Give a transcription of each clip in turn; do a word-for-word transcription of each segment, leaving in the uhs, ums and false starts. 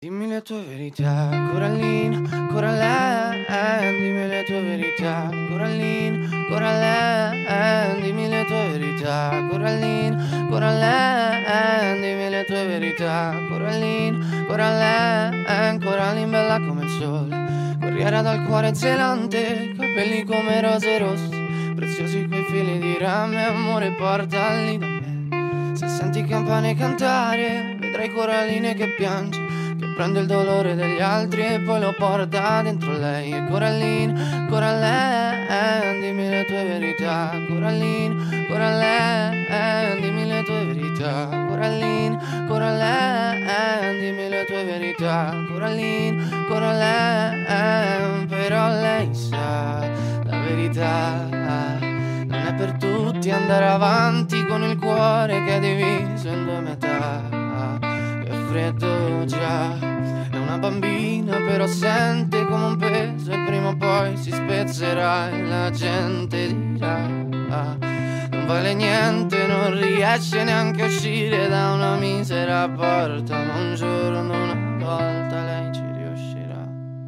Dimmi le tue verità, Coraline, Coraline, dimmi le tue verità, Coraline, Coraline, dimmi le tue verità, Coraline, Coraline, dimmi le tue verità, Coraline, Coraline, Coraline bella come il sole, guerriera dal cuore zelante, capelli come rose rosse, preziosi quei fili di rame, amore portali da me. Se senti campane cantare, vedrai Coraline che piange, che prende il dolore degli altri e poi lo porta dentro lei. E Coraline, Coraline, dimmi le tue verità, Coraline, Coraline, dimmi le tue verità, Coraline, Coraline, dimmi le tue verità, Coraline, Coraline, però lei sa la verità. Non è per tutti andare avanti con il cuore che è diviso in due metà. Che freddo già, è una bambina però sente come un peso e prima o poi si spezzerà e la gente dirà non vale niente, non riesce neanche a uscire da una misera porta, ma un giorno una volta lei ci riuscirà.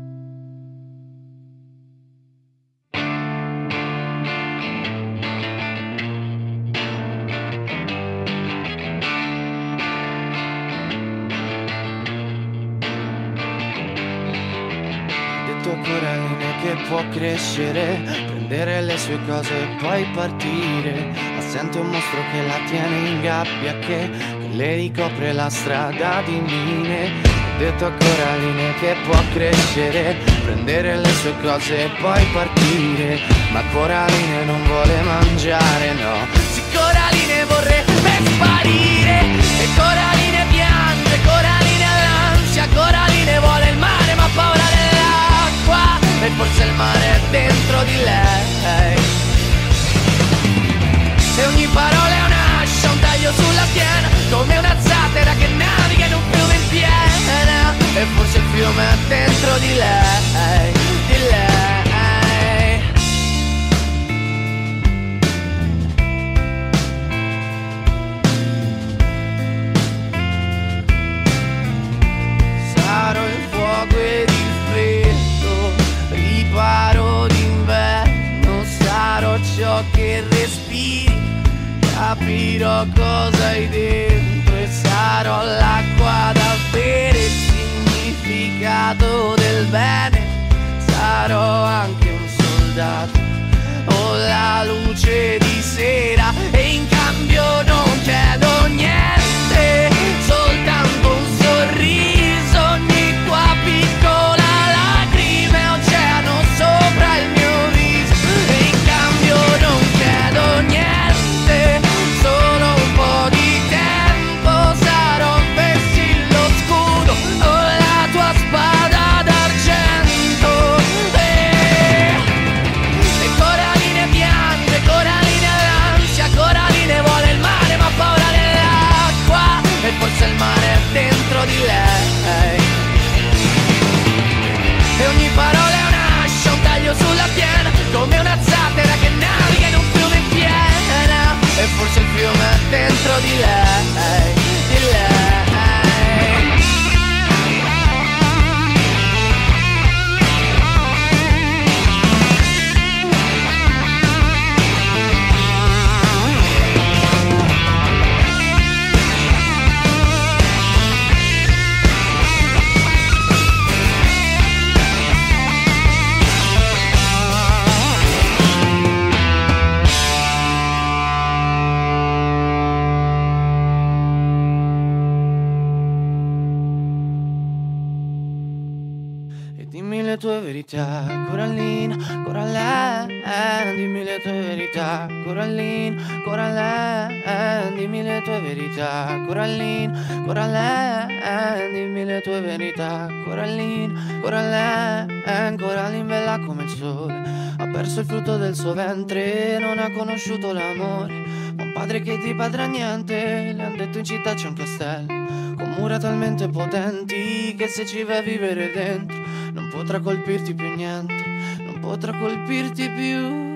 Coraline che può crescere, prendere le sue cose e poi partire, ma sente un mostro che la tiene in gabbia, che, che le ricopre la strada di mine. Ho detto a Coraline che può crescere, prendere le sue cose e poi partire, ma Coraline non vuole mangiare, no. Sì, Coraline vorrebbe sparire, e Coraline piange, Coraline ha l'ansia, Coraline vuole il mare ma ha paura dell'acqua, e forse il mare è dentro di lei. Se ogni parola è un'ascia, un taglio sulla schiena, come una zattera che naviga in un fiume in piena, e forse il fiume è dentro di lei, di lei. Sarò il fuoco ed il freddo, riparo d'inverno, sarò ciò che respiri, capirò cosa hai dentro e sarò l'acqua da bere, il significato del bene, sarò anche un soldato o la luce di sera, e in cambio non chiedo niente, soltanto un sorriso, ogni tua piccola lacrime, oceano sopra il mio viso, e in cambio non chiedo niente, solo un po' di tempo, sarò un vessillo scudo o la tua spada d'argento. E, e Coraline piange, Coraline ha l'ansia, Coraline vuole il mare ma ha paura dell'acqua, e forse il mare è dentro di lei. E ogni parola è un'ascia, un taglio sulla schiena, come una zattera che naviga in un fiume in piena, e forse il fiume è dentro di lei, di lei. Dimmi le tue verità, Coraline, Coraline, dimmi le tue verità, Coraline, Coraline, dimmi le tue verità, Coraline, Coraline, dimmi le tue verità, Coraline, Coraline, Coraline bella come il sole, ha perso il frutto del suo ventre, non ha conosciuto l'amore, ma un padre che ti padrà niente, le han detto in città c'è un castello, con mura talmente potenti che se ci vai a vivere dentro non potrà colpirti più niente, non potrà colpirti più.